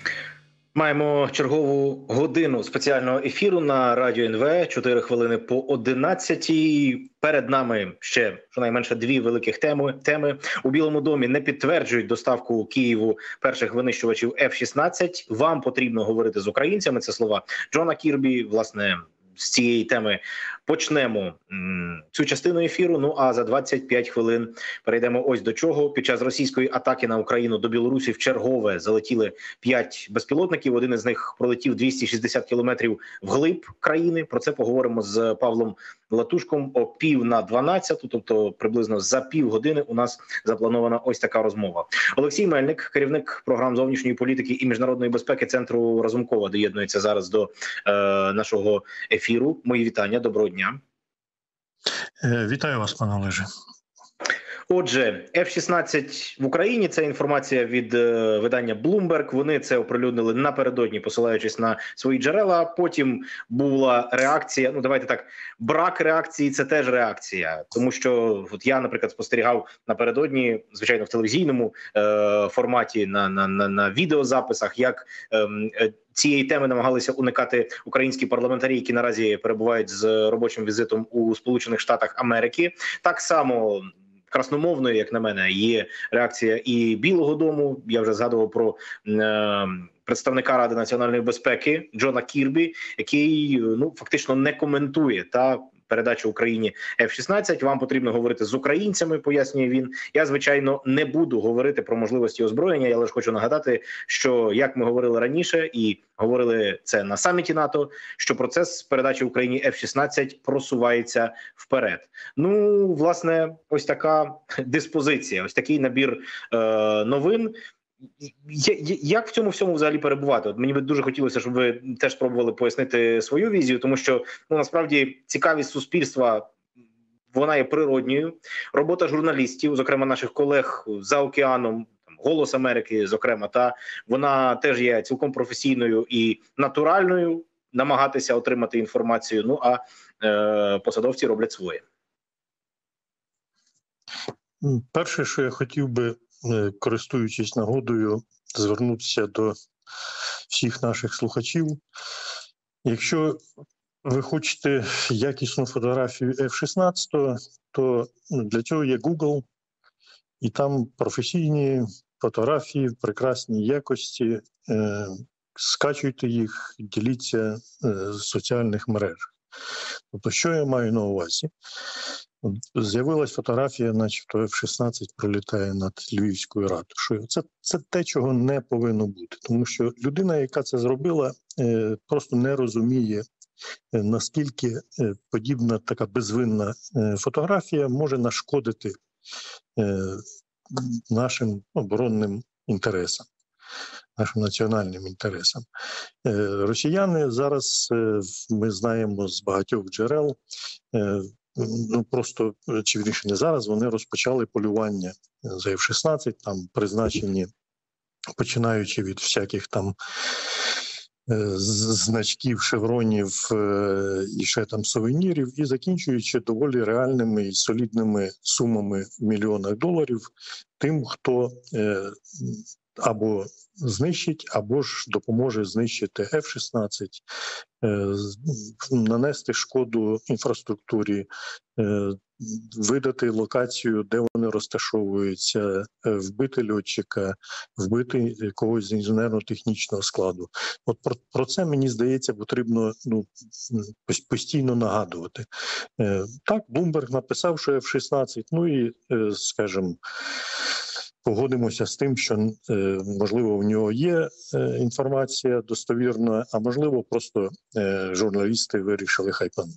Маємо чергову годину спеціального ефіру на Радіо НВ, 4 хвилини по 11. Перед нами ще щонайменше дві великих теми. У Білому домі не підтверджують доставку Києву перших винищувачів F-16. Вам потрібно говорити з українцями. Це слова Джона Кірбі. Власне, з цієї теми почнемо цю частину ефіру. Ну а за 25 хвилин перейдемо ось до чого. Під час російської атаки на Україну до Білорусі вчергове залетіли 5 безпілотників. Один із них пролетів 260 кілометрів вглиб країни. Про це поговоримо з Павлом Латушком о 11:50, тобто приблизно за півгодини у нас запланована ось така розмова. Олексій Мельник, керівник програм зовнішньої політики і міжнародної безпеки Центру Разумкова, доєднується зараз до нашого ефіру. Мої вітання, доброго дня. Вітаю вас, пане Олеже. Отже, F-16 в Україні – це інформація від видання Bloomberg. Вони це оприлюднили напередодні, посилаючись на свої джерела. Потім була реакція, давайте так, брак реакції – це теж реакція. Тому що от я, наприклад, спостерігав напередодні, звичайно, в телевізійному форматі, на відеозаписах, як цієї теми намагалися уникати українські парламентарі, які наразі перебувають з робочим візитом у Сполучених Штатах Америки. Так само красномовною, як на мене, є реакція і Білого дому. Я вже згадував про представника Ради національної безпеки Джона Кірбі, який фактично не коментує передачу Україні F-16. Вам потрібно говорити з українцями, пояснює він. Я, звичайно, не буду говорити про можливості озброєння, я лише хочу нагадати, що, як ми говорили раніше, і говорили це на саміті НАТО, що процес передачі Україні F-16 просувається вперед. Власне, ось така диспозиція, ось такий набір новин. Як в цьому всьому взагалі перебувати? От мені би дуже хотілося, щоб ви теж спробували пояснити свою візію, тому що насправді цікавість суспільства, вона є природньою. Робота журналістів, зокрема наших колег за океаном, «Голос Америки», зокрема, вона теж є цілком професійною і натуральною, намагатися отримати інформацію, а посадовці роблять своє. Перше, що я хотів би, користуючись нагодою, звернутися до всіх наших слухачів. Якщо ви хочете якісну фотографію F-16, то для цього є Google, і там професійні фотографії в прекрасній якості. Скачуйте їх, діліться в соціальних мережах. Тобто, що я маю на увазі? З'явилась фотографія, начебто F-16 пролітає над Львівською ратушею. Це те, чого не повинно бути. Тому що людина, яка це зробила, просто не розуміє, наскільки подібна така безвинна фотографія може нашкодити нашим оборонним інтересам, нашим національним інтересам. Росіяни зараз, ми знаємо з багатьох джерел, просто, чи вірніше не зараз, вони розпочали полювання за F-16, там призначені, починаючи від всяких там значків, шевронів і ще там сувенірів, і закінчуючи доволі реальними і солідними сумами в мільйонах доларів тим, хто або знищить, або ж допоможе знищити F-16, нанести шкоду інфраструктурі, видати локацію, де вони розташовуються, вбити льотчика, вбити когось з інженерно-технічного складу. От про це, мені здається, потрібно постійно нагадувати. Так, Bloomberg написав, що F-16, і, скажімо, погодимося з тим, що, можливо, в нього є інформація достовірна, а можливо, просто журналісти вирішили хайпанути.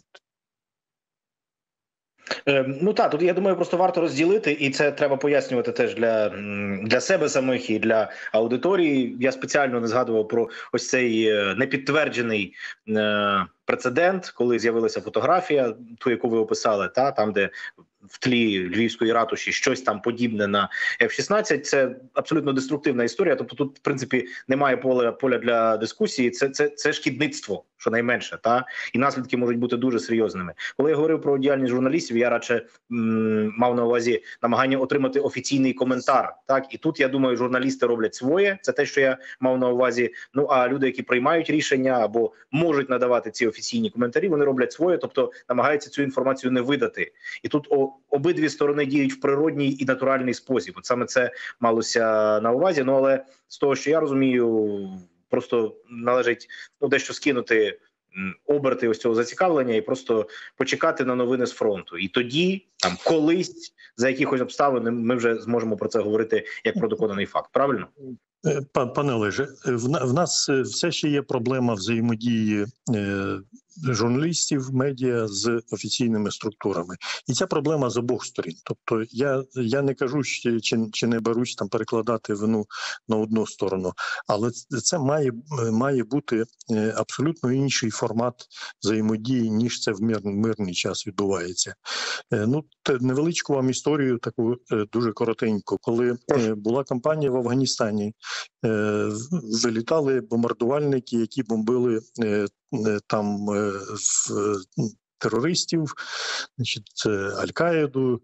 Тут, я думаю, просто варто розділити, і це треба пояснювати теж для себе самих і для аудиторії. Я спеціально не згадував про ось цей непідтверджений прецедент, коли з'явилася фотографія, ту, яку ви описали, там, де в тлі Львівської ратуші щось там подібне на F-16, це абсолютно деструктивна історія. Тобто тут, в принципі, немає поля для дискусії. Це шкідництво, щонайменше, та і наслідки можуть бути дуже серйозними. Коли я говорив про діяльність журналістів, я радше мав на увазі намагання отримати офіційний коментар. Так, і тут я думаю, журналісти роблять своє. Це те, що я мав на увазі. Ну а люди, які приймають рішення або можуть надавати ці офіційні коментарі, вони роблять своє, тобто намагаються цю інформацію не видати. І тут обидві сторони діють в природній і натуральний спосіб. От саме це малося на увазі. Ну але з того, що я розумію, просто належить дещо скинути оберти ось цього зацікавлення і просто почекати на новини з фронту. І тоді, там, колись, за якихось обставин, ми вже зможемо про це говорити як про доконаний факт. Правильно? Пане Олеже, в нас все ще є проблема взаємодії журналістів, медіа з офіційними структурами. І ця проблема з обох сторін. Тобто я не кажу, чи не берусь там перекладати вину на одну сторону, але це має бути абсолютно інший формат взаємодії, ніж це в мирний час відбувається. Ну, невеличку вам історію, таку дуже коротеньку. Коли була кампанія в Афганістані, вилітали бомбардувальники, які бомбили там терористів, значить, Аль-Каїду.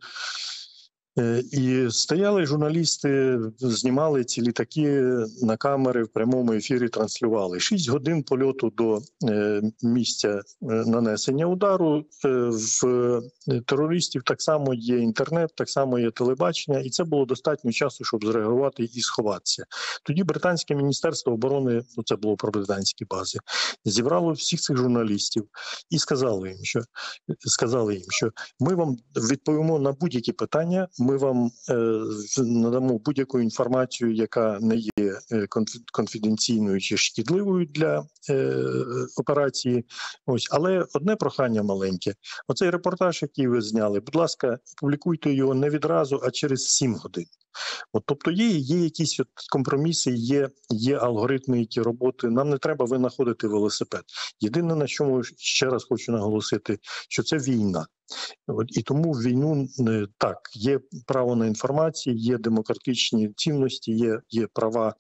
І стояли журналісти, знімали ці літаки на камери, в прямому ефірі транслювали. 6 годин польоту до місця нанесення удару. В терористів так само є інтернет, так само є телебачення, і це було достатньо часу, щоб зреагувати і сховатися. Тоді британське міністерство оборони, це було про британські бази, зібрало всіх цих журналістів і сказали їм, що ми вам відповімо на будь-які питання, ми вам надамо будь-яку інформацію, яка не є конфіденційною чи шкідливою для операції. Ось, але одне прохання маленьке. Оцей репортаж, який ви зняли, будь ласка, публікуйте його не відразу, а через 7 годин. Тобто є якісь компроміси, є алгоритми, які роботи. Нам не треба винаходити велосипед. Єдине, на чому ще раз хочу наголосити, що це війна. І тому в війну, так, є право на інформацію, є демократичні цінності, є права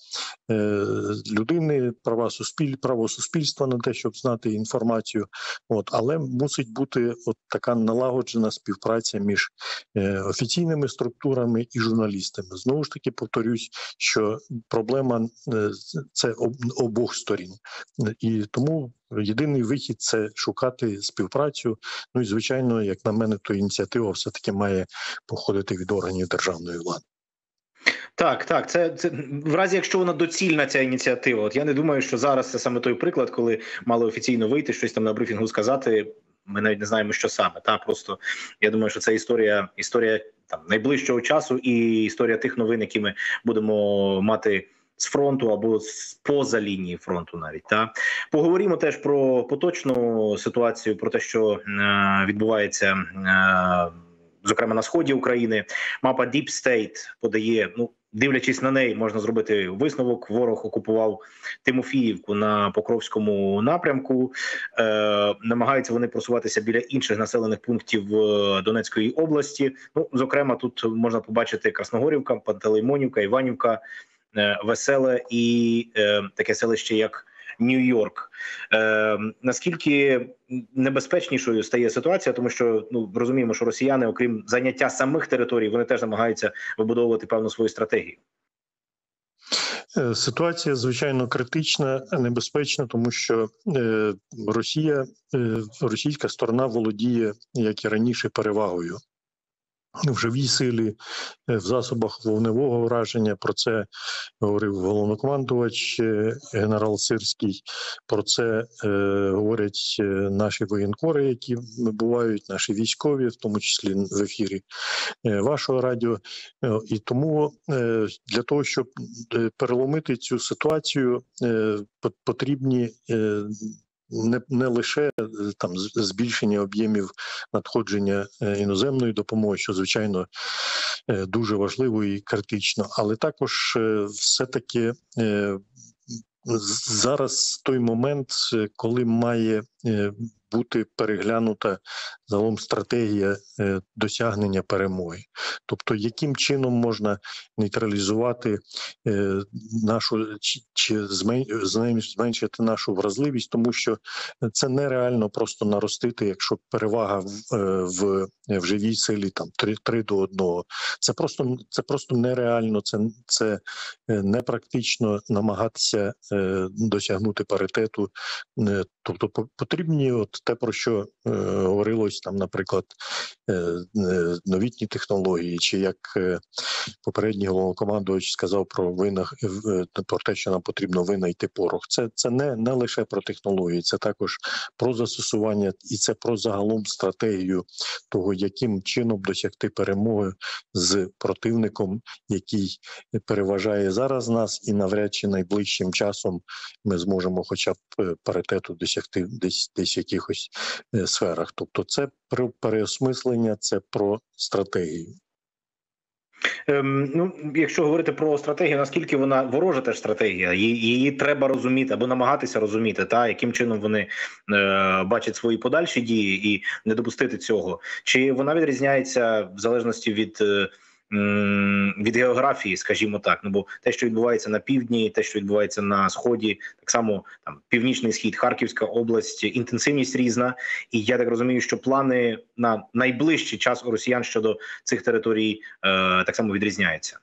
людини, право суспільства на те, щоб знати інформацію. Але мусить бути така налагоджена співпраця між офіційними структурами і журналістами. Знову ж таки, повторюсь, що проблема це обох сторін. І тому єдиний вихід – це шукати співпрацю. Ну і, звичайно, як на мене, то ініціатива все-таки має походити від органів державної влади. Так, це в разі, якщо вона доцільна, ця ініціатива. От я не думаю, що зараз це саме той приклад, коли мали офіційно вийти, щось там на брифінгу сказати. Ми навіть не знаємо, що саме. Просто я думаю, що це історія там найближчого часу і історія тих новин, які ми будемо мати з фронту або поза лінії фронту навіть. Поговоримо теж про поточну ситуацію, про те, що відбувається, зокрема, на сході України. Мапа Deep State подає, дивлячись на неї, можна зробити висновок. Ворог окупував Тимофіївку на Покровському напрямку. Намагаються вони просуватися біля інших населених пунктів Донецької області. Зокрема, тут можна побачити Красногорівка, Пантелеймонівка, Іванівка, Веселе і таке селище, як Нью-Йорк. Наскільки небезпечнішою стає ситуація, тому що розуміємо, що росіяни, окрім заняття самих територій, вони теж намагаються вибудовувати певну свою стратегію. Ситуація, звичайно, критична, небезпечна, тому що російська сторона володіє, як і раніше, перевагою в живій силі, в засобах вогневого враження. Про це говорив головнокомандувач генерал Сирський. Про це говорять наші воєнкори, які бувають, наші військові, в тому числі в ефірі вашого радіо. І тому для того, щоб переломити цю ситуацію, потрібні не лише там збільшення об'ємів надходження іноземної допомоги, що, звичайно, дуже важливо і критично, але також все-таки зараз той момент, коли має бути переглянута загалом стратегія досягнення перемоги. Тобто, яким чином можна нейтралізувати нашу чи зменшити нашу вразливість, тому що це нереально просто наростити, якщо перевага в живій силі там 3 до 1. Це просто нереально, це непрактично намагатися досягнути паритету. Тобто потрібні от те, про що говорилось там, наприклад, новітні технології, чи як попередній головнокомандувач сказав про те, що нам потрібно винайти порох. Це не лише про технології, це також про застосування і це про загалом стратегію того, яким чином досягти перемоги з противником, який переважає зараз нас, і навряд чи найближчим часом ми зможемо хоча б паритету досягти десь в якихось сферах. Тобто це про переосмислення, це про стратегію. Якщо говорити про стратегію, наскільки вона ворожа теж стратегія, її треба розуміти або намагатися розуміти, яким чином вони бачать свої подальші дії і не допустити цього. Чи вона відрізняється в залежності від географії, скажімо так, бо те, що відбувається на півдні, те, що відбувається на сході, так само там Північний Схід, Харківська область, інтенсивність різна. І я так розумію, що плани на найближчий час у росіян щодо цих територій так само відрізняються.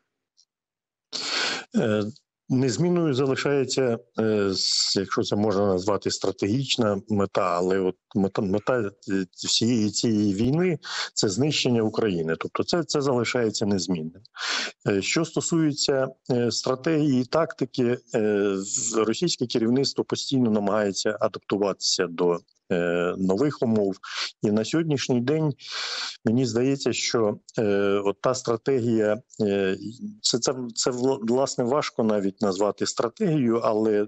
Незмінною залишається, якщо це можна назвати, стратегічна мета, але от мета всієї цієї війни – це знищення України. Тобто це залишається незмінним. Що стосується стратегії і тактики, російське керівництво постійно намагається адаптуватися до нових умов. І на сьогоднішній день мені здається, що от та стратегія, це власне важко навіть назвати стратегією, але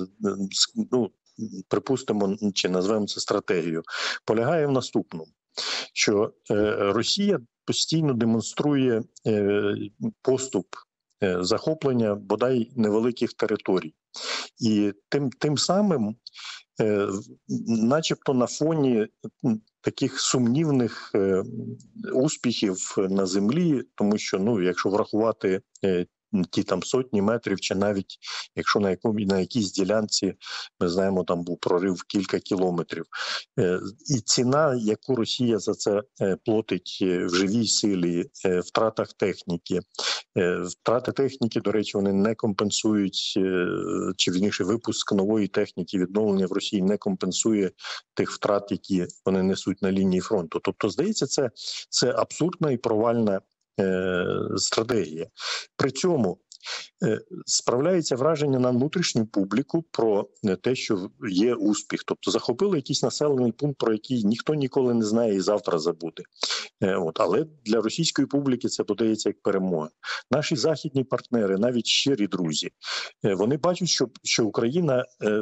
припустимо, чи назвемо це стратегією, полягає в наступному, що Росія постійно демонструє поступ захоплення бодай невеликих територій. І тим самим начебто на фоні таких сумнівних успіхів на землі, тому що, якщо врахувати ті там сотні метрів, чи навіть якщо на якійсь ділянці, ми знаємо, там був прорив в кілька кілометрів. І ціна, яку Росія за це платить в живій силі, втратах техніки. Втрати техніки, до речі, вони не компенсують, чи вірніше випуск нової техніки, відновлення в Росії не компенсує тих втрат, які вони несуть на лінії фронту. Тобто, здається, це абсурдна і провальна стратегія. При цьому справляється враження на внутрішню публіку про те, що є успіх. Тобто захопили якийсь населений пункт, про який ніхто ніколи не знає і завтра забуде. Але для російської публіки це подається як перемога. Наші західні партнери, навіть щирі друзі, вони бачать, що Україна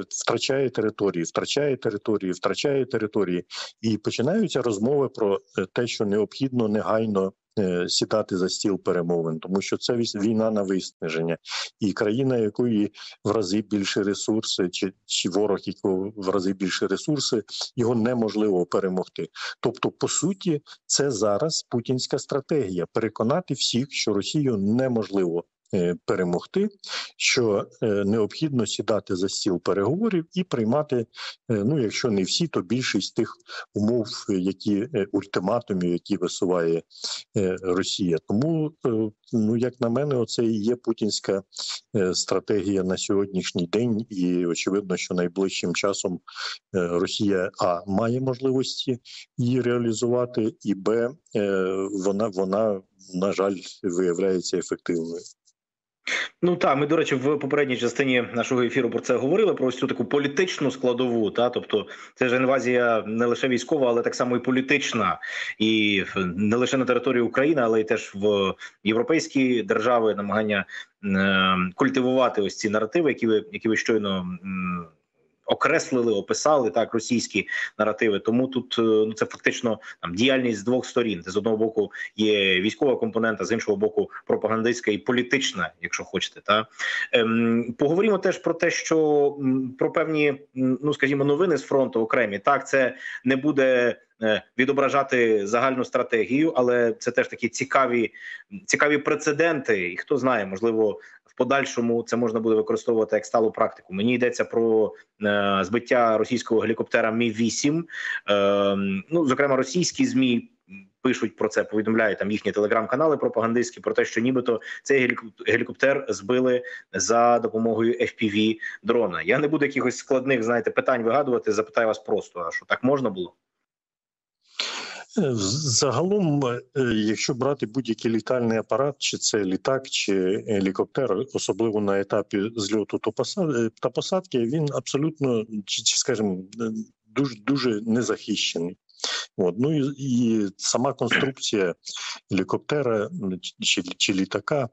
втрачає території, і починаються розмови про те, що необхідно негайно сідати за стіл перемовин, тому що це війна на виснаження. І країна, якої в рази більше ресурси, чи ворог, якого в рази більше ресурси, його неможливо перемогти. Тобто, по суті, це зараз путінська стратегія – переконати всіх, що Росію неможливо перемогти, що необхідно сідати за стіл переговорів і приймати, якщо не всі, то більшість тих умов, ультиматумів, які висуває Росія. Тому, як на мене, оце і є путінська стратегія на сьогоднішній день, і очевидно, що найближчим часом Росія має можливості її реалізувати, і вона, на жаль, виявляється ефективною. Ми, до речі, в попередній частині нашого ефіру про це говорили, про ось цю таку політичну складову. Тобто це ж інвазія не лише військова, але так само і політична. І не лише на території України, але й теж в європейські держави намагання культивувати ось ці наративи, які ви щойно окреслили, описали так російські наративи. Тому тут це фактично там діяльність з двох сторін. З одного боку є військова компонента, з іншого боку пропагандистська і політична, якщо хочете. Поговоримо теж про те, що про певні, скажімо, новини з фронту окремі. Так, це не буде відображати загальну стратегію, але це теж такі цікаві прецеденти. І хто знає, можливо, в подальшому це можна буде використовувати як сталу практику. Мені йдеться про збиття російського гелікоптера Мі-8. Зокрема, російські ЗМІ пишуть про це, повідомляють там їхні телеграм-канали пропагандистські про те, що нібито цей гелікоптер збили за допомогою FPV-дрона. Я не буду якихось складних, питань вигадувати, запитаю вас просто, а що так можна було? Загалом, якщо брати будь-який літальний апарат, чи це літак, чи гелікоптер, особливо на етапі зльоту та посадки, він абсолютно, скажімо, дуже незахищений. І сама конструкція гелікоптера чи літака,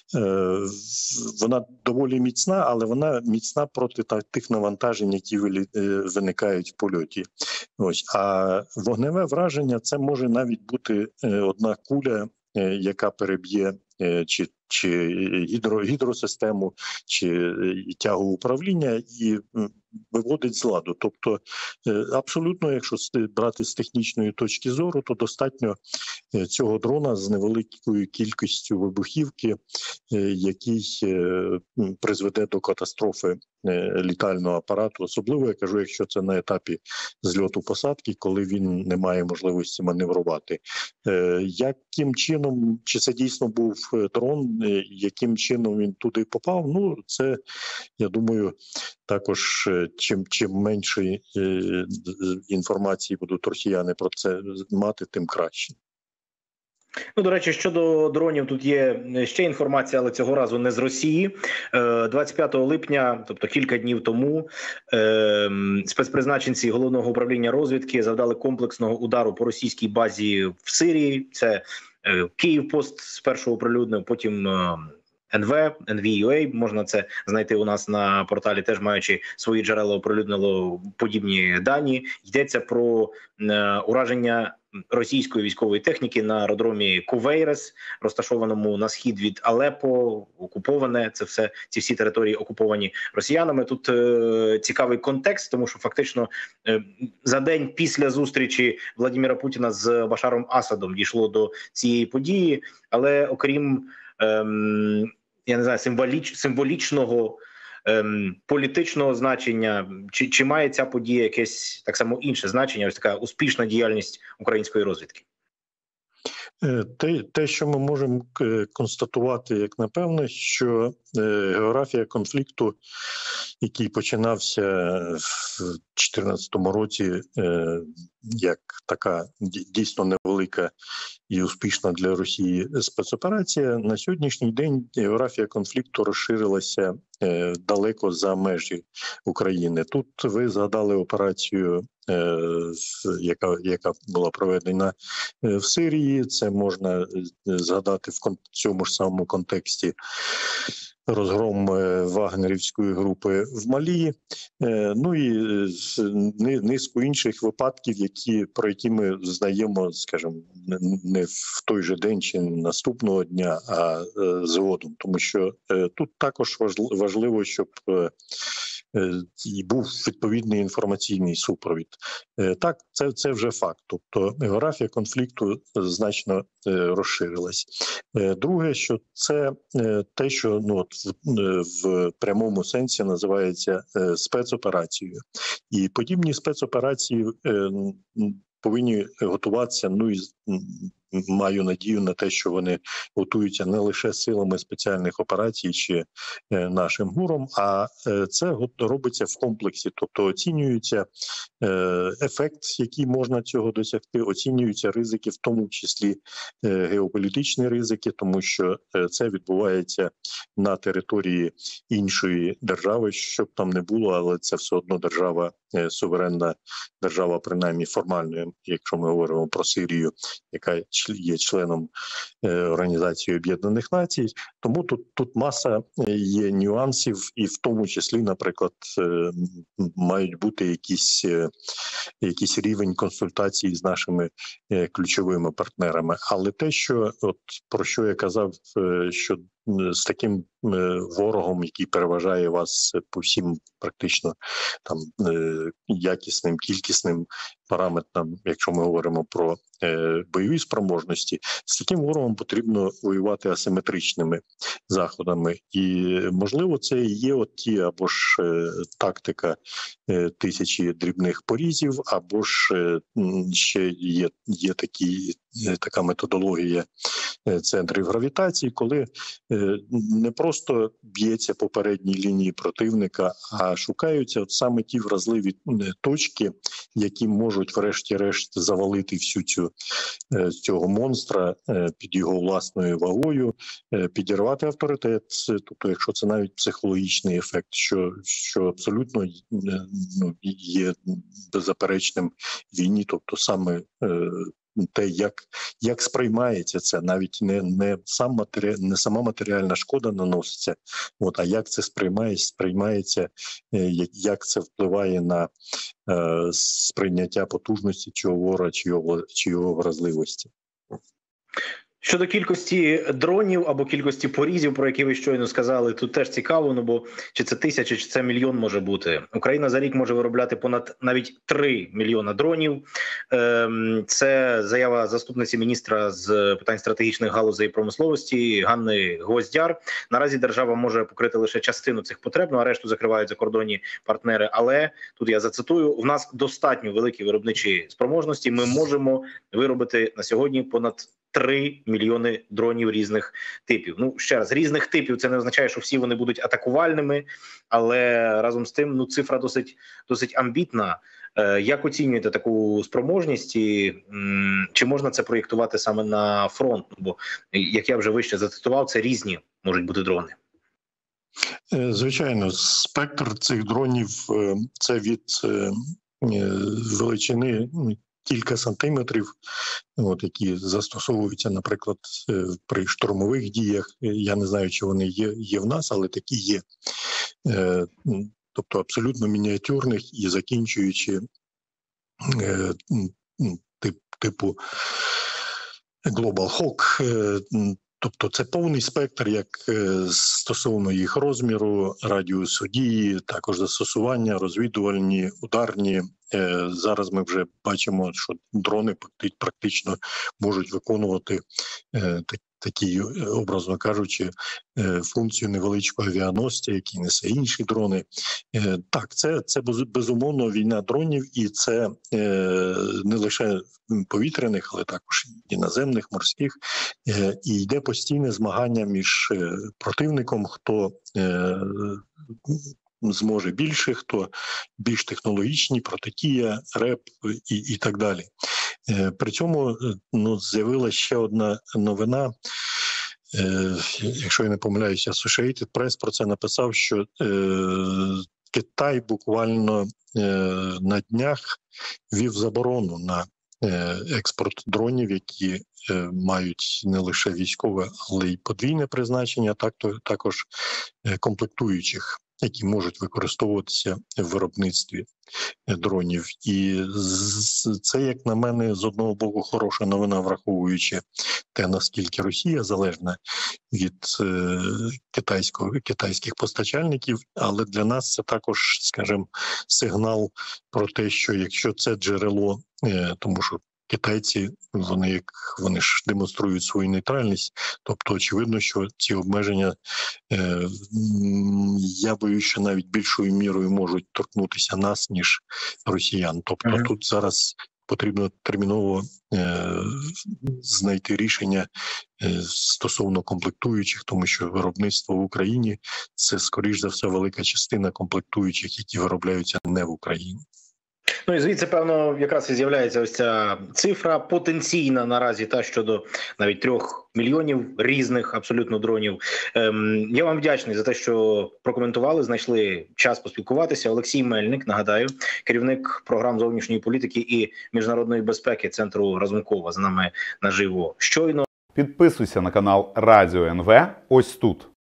вона доволі міцна, але вона міцна проти тих навантажень, які виникають в польоті. А вогневе враження – це може навіть бути одна куля, яка переб'є чи гідросистему, чи тягу управління і виводить з ладу. Тобто абсолютно, якщо брати з технічної точки зору, то достатньо цього дрона з невеликою кількістю вибухівки, який призведе до катастрофи літального апарату. Особливо, я кажу, якщо це на етапі зльоту-посадки, коли він не має можливості маневрувати. Яким чином, чи це дійсно був дрон, яким чином він туди попав, це, я думаю, також чим менше інформації будуть росіяни про це мати, тим краще. До речі, щодо дронів, тут є ще інформація, але цього разу не з Росії. 25 липня, тобто кілька днів тому, спецпризначенці Головного управління розвідки завдали комплексного удару по російській базі в Сирії. Це Київпост спершу оприлюднив, потім NV.ua, можна це знайти у нас на порталі, теж маючи свої джерела, оприлюднило подібні дані. Йдеться про ураження російської військової техніки на аеродромі Кувейрес, розташованому на схід від Алеппо, окуповане, ці всі території окуповані росіянами. Тут цікавий контекст, тому що фактично за день після зустрічі Владимира Путіна з Башаром Асадом дійшло до цієї події, але окрім я не знаю, символічного політичного значення, чи має ця подія якесь так само інше значення, ось така успішна діяльність української розвідки? Те, що ми можемо констатувати, як напевне, що географія конфлікту, який починався в 2014 році, як така дійсно невелика і успішна для Росії спецоперація, на сьогоднішній день географія конфлікту розширилася далеко за межі України. Тут ви згадали операцію, яка була проведена в Сирії. Це можна згадати в цьому ж самому контексті розгром вагнерівської групи в Малі, і низку інших випадків, про які ми знаємо, скажімо, не в той же день чи наступного дня, а згодом. Тому що тут також важливо, щоб і був відповідний інформаційний супровід. Так, це вже факт. Тобто географія конфлікту значно розширилась. Друге, що це те, що в прямому сенсі називається спецоперацією. І подібні спецоперації повинні готуватися, і маю надію на те, що вони готуються не лише силами спеціальних операцій чи нашим ГУРом, а це робиться в комплексі, тобто оцінюється ефект, який можна цього досягти, оцінюються ризики, в тому числі геополітичні ризики, тому що це відбувається на території іншої держави, щоб там не було, але це все одно держава, суверенна держава, принаймні формально, якщо ми говоримо про Сирію, яка є членом Організації Об'єднаних Націй. Тому тут маса є нюансів, і в тому числі, наприклад, мають бути якийсь рівень консультацій з нашими ключовими партнерами. Але те, що про що я казав, що з таким ворогом, який переважає вас по всім практично там якісним, кількісним параметрам, якщо ми говоримо про бойові спроможності, з таким ворогом потрібно воювати асиметричними заходами. І, можливо, це і є ті або ж тактика тисячі дрібних порізів, або ж ще є така методологія центрів гравітації, коли не просто б'ється по передній лінії противника, а шукаються саме ті вразливі точки, які можуть врешті-решт завалити всю цього монстра під його власною вагою, підірвати авторитет, тобто якщо це навіть психологічний ефект, що абсолютно є беззаперечним в війні, тобто саме те, як сприймається це, навіть не сама матеріальна шкода наноситься, а як це сприймається, як це впливає на сприйняття потужності цього ворога чи його вразливості. Щодо кількості дронів або кількості порізів, про які ви щойно сказали, тут теж цікаво, бо чи це 1000, чи це 1 мільйон може бути. Україна за рік може виробляти понад навіть 3 мільйона дронів. Це заява заступниці міністра з питань стратегічних галузей промисловості Ганни Гвоздяр. Наразі держава може покрити лише частину цих потреб, а решту закривають закордонні партнери. Але, тут я зацитую, в нас достатньо великі виробничі спроможності. Ми можемо виробити на сьогодні понад 3 мільйони дронів різних типів. Ще раз, різних типів це не означає, що всі вони будуть атакувальними, але разом з тим цифра досить амбітна. Як оцінюєте таку спроможність і чи можна це проєктувати саме на фронт? Бо, як я вже вище зацитував, це різні можуть бути дрони. Звичайно, спектр цих дронів – це від величини кілька сантиметрів, які застосовуються, наприклад, при штурмових діях. Я не знаю, чи вони є в нас, але такі є. Тобто абсолютно мініатюрних і закінчуючи типу Global Hawk. Тобто це повний спектр, як стосовно їх розміру, радіусу дії, також застосування, розвідувальні, ударні. Зараз ми вже бачимо, що дрони практично можуть виконувати такі, образно кажучи, функцію невеличкого авіаносця, які несе інші дрони. Так, це безумовно війна дронів, і це не лише повітряних, але також і наземних, морських. І йде постійне змагання між противником, хто зможе більше, хто більш технологічні, протидія, РЕП і так далі. При цьому з'явилася ще одна новина. Якщо я не помиляюся, Associated Press про це написав, що Китай буквально на днях ввів заборону на експорт дронів, які мають не лише військове, але й подвійне призначення, також комплектуючих, які можуть використовуватися в виробництві дронів. І це, як на мене, з одного боку хороша новина, враховуючи те, наскільки Росія залежна від китайських постачальників, але для нас це також, скажімо, сигнал про те, що якщо це джерело, тому що китайці, вони ж демонструють свою нейтральність, тобто очевидно, що ці обмеження, я боюсь, що навіть більшою мірою можуть торкнутися нас, ніж росіян. Тобто тут зараз потрібно терміново знайти рішення стосовно комплектуючих, тому що виробництво в Україні – це, скоріш за все, велика частина комплектуючих, які виробляються не в Україні. Ну і звідси, певно, якраз і з'являється ось ця цифра потенційна наразі, та щодо навіть 3 мільйонів різних абсолютно дронів. Я вам вдячний за те, що прокоментували, знайшли час поспілкуватися. Олексій Мельник, нагадаю, керівник програм зовнішньої політики і міжнародної безпеки Центру Разумкова, з нами наживо щойно. Підписуйся на канал Радіо НВ ось тут.